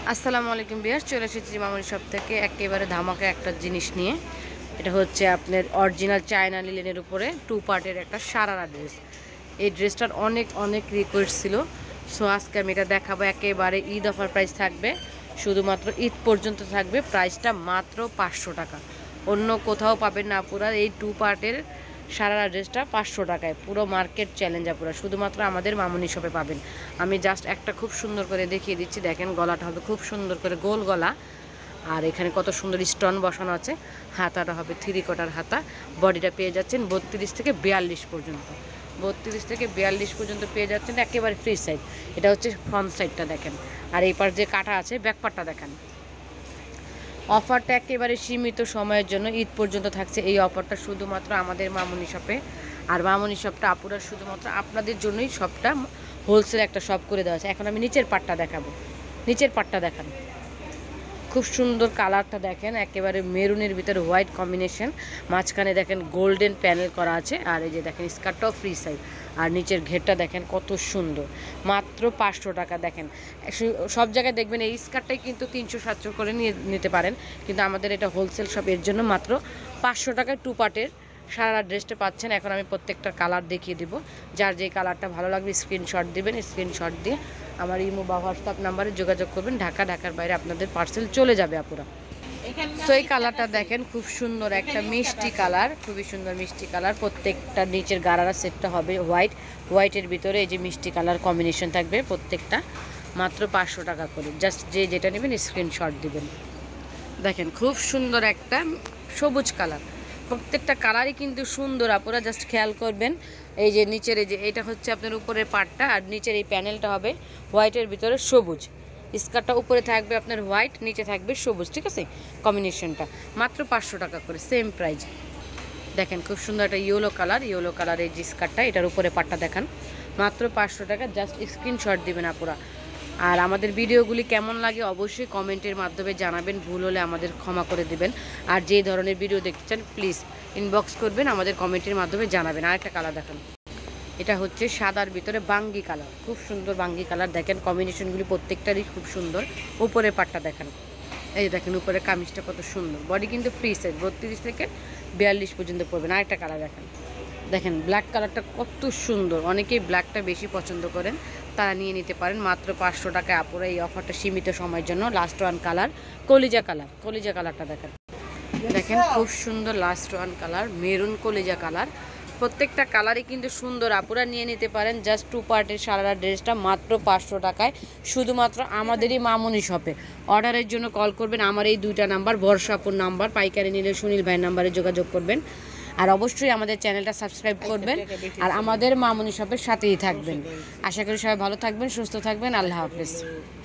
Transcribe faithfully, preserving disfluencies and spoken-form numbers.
আসসালামু আলাইকুম বিয়াস, চলে এসেছি মামুনি শপ থেকে একেবারে ধামাকা একটা জিনিস নিয়ে। এটা হচ্ছে আপনার অরিজিনাল চায়না লিলেনের উপরে টু পার্টের একটা সারারা ড্রেস। এই ড্রেসটার অনেক অনেক রিকোয়েস্ট ছিল, সো আজকে আমি এটা দেখাবো। একেবারে ঈদ অফার প্রাইস থাকবে, শুধুমাত্র ঈদ পর্যন্ত থাকবে। প্রাইসটা মাত্র পাঁচশো টাকা, অন্য কোথাও পাবেন না। পুরা এই টু পার্টের সারারা ড্রেসটা পাঁচশো টাকায়, পুরো মার্কেট চ্যালেঞ্জ পুরো, শুধুমাত্র আমাদের মামুনি শপে পাবেন। আমি জাস্ট একটা খুব সুন্দর করে দেখিয়ে দিচ্ছি। দেখেন গলাটা হবে খুব সুন্দর করে গোল গলা, আর এখানে কত সুন্দর স্টোন বসানো আছে। হাতাটা হবে থ্রি কোয়ার্টার হাতা। বডিটা পেয়ে যাচ্ছেন বত্রিশ থেকে বিয়াল্লিশ পর্যন্ত, বত্রিশ থেকে বিয়াল্লিশ পর্যন্ত পেয়ে যাচ্ছেন একেবারে ফ্রি সাইজ। এটা হচ্ছে ফ্রন্ট সাইডটা দেখেন, আর এই পার যে কাটা আছে ব্যাক পার্টটা দেখেন। অফারটা একেবারে সীমিত সময়ের জন্য, ঈদ পর্যন্ত থাকছে এই অফারটা শুধুমাত্র আমাদের মামুনি শপে। আর মামুনি শপটা আপুরা শুধুমাত্র আপনাদের জন্যই শপটা হোলসেল একটা শপ করে দেওয়া আছে। এখন আমি নিচের পাটটা দেখাবো, নিচের পাটটা দেখান। খুব সুন্দর কালারটা দেখেন, একেবারে মেরুনের ভিতরে হোয়াইট কম্বিনেশন, মাঝখানে দেখেন গোল্ডেন প্যানেল করা আছে। আর এই যে দেখেন স্কার্টটাও ফ্রি সাইজ, আর নিচের ঘেরটা দেখেন কত সুন্দর। মাত্র পাঁচশো টাকা। দেখেন সব জায়গায় দেখবেন এই স্কার্টটাই কিন্তু তিনশো সাতশো করে নিয়ে নিতে পারেন, কিন্তু আমাদের এটা হোলসেল শপ, এর জন্য মাত্র পাঁচশো টাকায় টু পার্টের সারা ড্রেসটা পাচ্ছেন। এখন আমি প্রত্যেকটা কালার দেখিয়ে দিব, যার যে কালারটা ভালো লাগবে স্ক্রিনশট দিবেন। স্ক্রিনশট দিয়ে আমার ইমো বা হোয়াটসঅ্যাপ নাম্বারে যোগাযোগ করবেন। ঢাকা ঢাকার বাইরে আপনাদের পার্সেল চলে যাবে আপুরা। তো এই কালারটা দেখেন খুব সুন্দর একটা মিষ্টি কালার, খুবই সুন্দর মিষ্টি কালার। প্রত্যেকটা নিচের গারারা সেটটা হবে হোয়াইট, হোয়াইটের ভিতরে এই যে মিষ্টি কালার কম্বিনেশন থাকবে প্রত্যেকটা। মাত্র পাঁচশো টাকা করে, জাস্ট যে যেটা নেবেন স্ক্রিনশট দিবেন। দেখেন খুব সুন্দর একটা সবুজ কালার, প্রত্যেকটা কালারই কিন্তু সুন্দর আপুরা, জাস্ট খেয়াল করবেন। এই যে নিচের এই যে এটা হচ্ছে আপনার উপরের পার্টটা, আর নিচের এই প্যানেলটা হবে হোয়াইটের ভিতরে সবুজ। স্কার্টটা উপরে থাকবে আপনার হোয়াইট, নিচে থাকবে সবুজ, ঠিক আছে কম্বিনেশনটা। মাত্র পাঁচশো টাকা করে, সেম প্রাইস। দেখেন খুব সুন্দর একটা ইয়েলো কালার, ইয়েলো কালারের যে স্কার্টটা, এটার উপরে পাটটা দেখান। মাত্র পাঁচশো টাকা, জাস্ট স্ক্রিনশট দিবেন আপুরা। আর আমাদের ভিডিওগুলি কেমন লাগে অবশ্যই কমেন্টের মাধ্যমে জানাবেন, ভুল হলে আমাদের ক্ষমা করে দিবেন। আর যে ধরনের ভিডিও দেখতে চান প্লিজ ইনবক্স করবেন, আমাদের কমেন্টের মাধ্যমে জানাবেন। আরেকটা কালার দেখান, এটা হচ্ছে সাদার ভিতরে বাঙ্গি কালার, খুব সুন্দর বাঙ্গি কালার। দেখেন কম্বিনেশনগুলি প্রত্যেকটারই খুব সুন্দর। উপরের পাটটা দেখান, এই যে দেখেন উপরে কামিজটা কত সুন্দর। বডি কিন্তু ফ্রি সাইজ, বত্রিশ থেকে বিয়াল্লিশ পর্যন্ত পড়বেন। আরেকটা কালার দেখেন, দেখেন ব্ল্যাক কালারটা কত সুন্দর। অনেকেই ব্ল্যাকটা বেশি পছন্দ করেন, তারা নিয়ে নিতে পারেন। মাত্র পাঁচশো টাকায় আপুরা এই অফারটা সীমিত সময়ের জন্য। লাস্ট ওয়ান কালার কলিজা কালার, কলিজা কালারটা দেখেন, দেখেন খুব সুন্দর লাস্ট ওয়ান কালার মেরুন কলিজা কালার। প্রত্যেকটা কালারই কিন্তু সুন্দর, আপুরা নিয়ে নিতে পারেন। জাস্ট টু পার্টের সারা ড্রেসটা মাত্র পাঁচশো টাকায়, শুধুমাত্র আমাদেরই মামুনি শপে। অর্ডারের জন্য কল করবেন আমার এই দুইটা নাম্বার, বর্ষাপুর নাম্বার, পাইকারি নিলে সুনীল ভাইয়ের নাম্বারে যোগাযোগ করবেন। আর অবশ্যই আমাদের চ্যানেলটা সাবস্ক্রাইব করবেন, আর আমাদের মামুনি শপের সাথেই থাকবেন। আশা করি সবাই ভালো থাকবেন, সুস্থ থাকবেন। আল্লাহ হাফেজ।